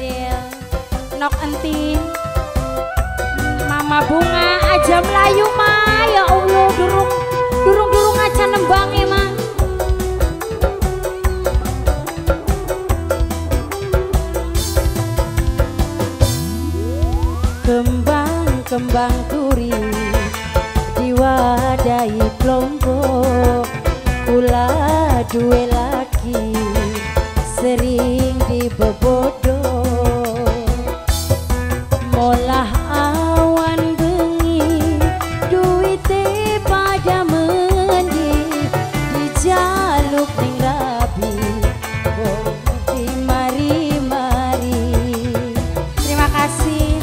Fadil, Nok Entin, Mama Bunga aja melayu ma, ya Allah durung aja nembangi ma. Kembang turi diwadahi kelompok, kula duwe laki sering dibebodo, molah awan bengi duite pada mendi dijaluk ning rabi wong di mari-mari. Terima kasih.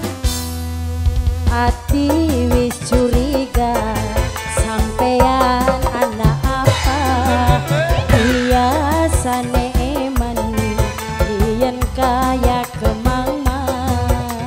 Hati wis curiga sampean anak apa, biasane eman yen kaya kemang-mang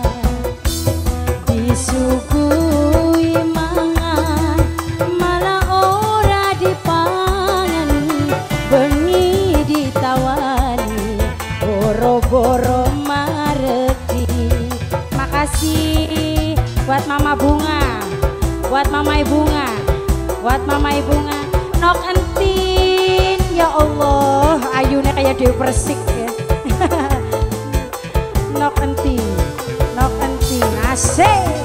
disuguhi mangan malah ora dipangan, bengi ditawani boro-boro mareki. Makasih buat Mama Bunga, buat Mama Bunga, buat Mama Bunga, Nok Entin, ya Allah, ayunya kayak Dewi Persik ya. Nok Entin, asik.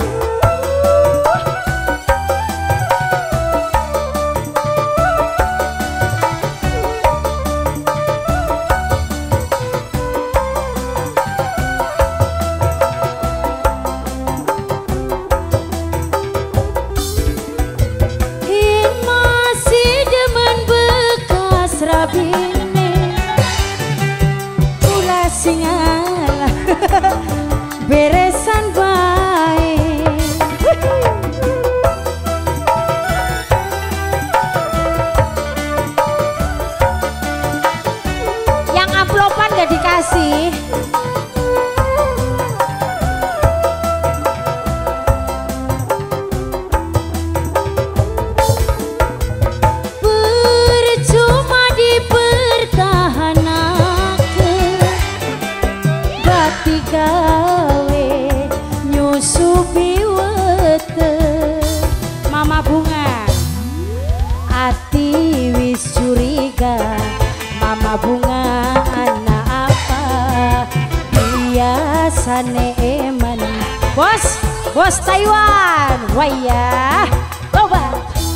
Beresan baik yang amplopan gak dikasih. Percuma dipertahankan bati gawe nyusupi wete. Mama Bunga ati wis curiga, Mama Bunga anak apa, biasane eman bos Taiwan, waya coba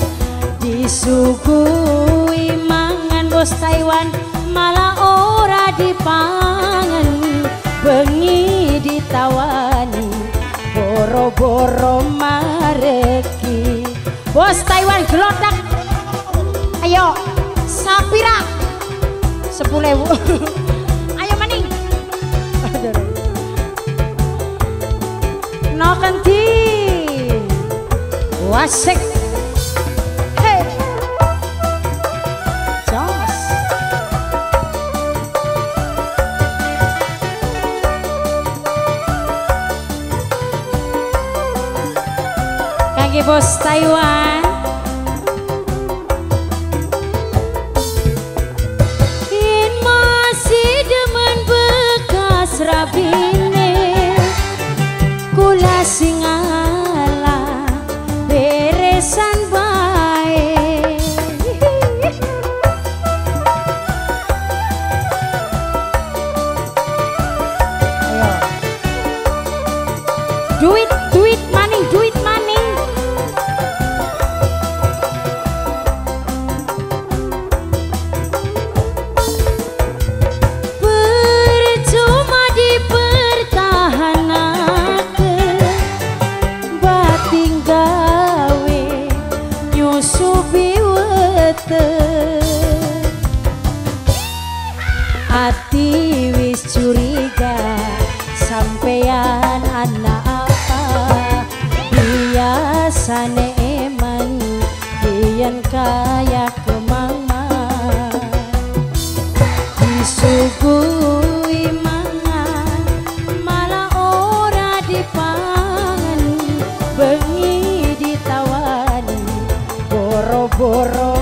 disuguhi mangan bos Taiwan malah ora dipangan, bengi ditawani boro-boro mareki. Bos Taiwan gelodak, ayo sapira 10.000. Ayo maning Nok Entin wasik. Hey jos kaki bos Taiwan. In masih demen bekas rabine, kula singala beresan baik. Ayo duit maning percuma dipertahankan bati gawe nyusupi wete. Ati wis curiga sampean anak apa, biasane eman yen kaya kemang-mang disuguhi mangan malah ora dipangan, bengi ditawani boro-boro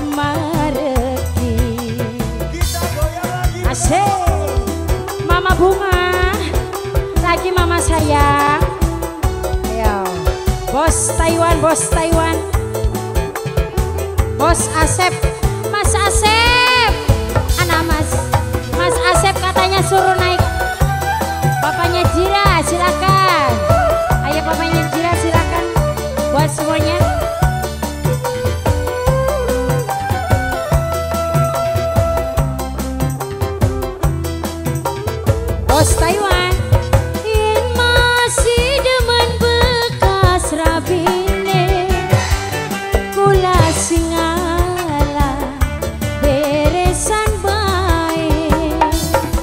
mareki. Asik Mama Bunga lagi mama sayang. Ayo. Bos Taiwan, Bos Taiwan. Bos Asep, Mas Asep. Anak Mas Asep katanya suruh naik. Bapaknya Jira silakan. Ayo bapaknya Jira silakan. Buat semuanya. Bos Taiwan. In masih demen bekas rabine kula singala beresan baik.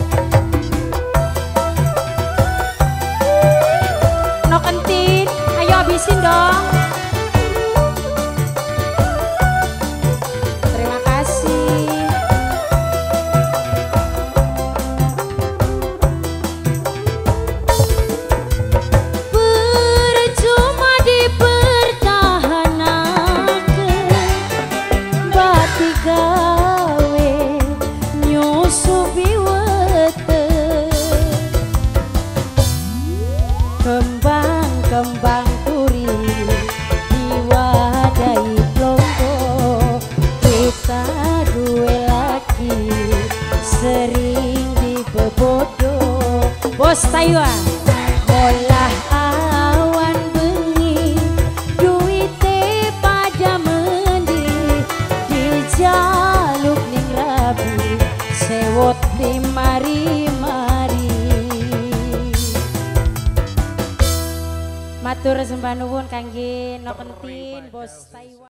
Nok entin, ayo habisin dong. Terima kasih. Percuma dipertahanake bati gawe nyusupi wete kembang-kembang turi diwadahi plombo kita duwe lagi sering dibebodo. Bos Taiwan olah awan bengi duite pada mendi dijaluk ning rabi sewot di mari-mari. Matur sembah nuwun kangge Nok Entin Bos Taiwan.